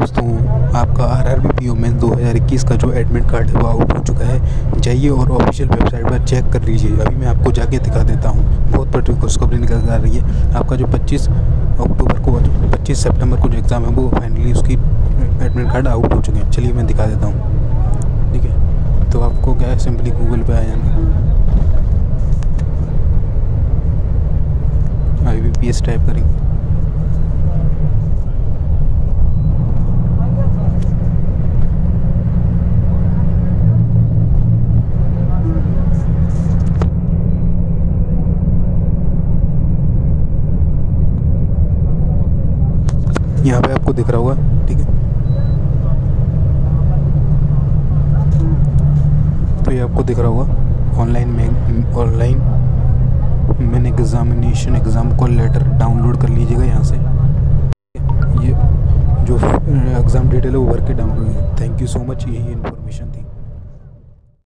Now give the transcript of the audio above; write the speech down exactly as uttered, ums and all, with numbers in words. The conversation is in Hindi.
दोस्तों, आपका आरआरबी पीओ मेंस दो हज़ार इक्कीस का जो एडमिट कार्ड है वो आउट हो चुका है। जाइए और ऑफिशियल वेबसाइट पर चेक कर लीजिए। अभी मैं आपको जाके दिखा देता हूँ। बहुत बड़ी खुशखबरी निकल कर आ रही है। आपका जो पच्चीस अक्टूबर को पच्चीस सितंबर को जो एग्ज़ाम है वो फाइनली उसकी एडमिट कार्ड आउट हो चुके हैं। चलिए मैं दिखा देता हूँ। ठीक है, तो आपको क्या है, सिंपली गूगल पे आ जाना, आई बी पी एस टाइप करेंगे। यहाँ पे आपको दिख रहा होगा। ठीक है, तो ये आपको दिख रहा होगा ऑनलाइन में online main examination exam call letter download कर लीजिएगा यहाँ से। ये जो एग्ज़ाम डिटेल है वो भर के download. Thank you so much, यही इन्फॉर्मेशन थी।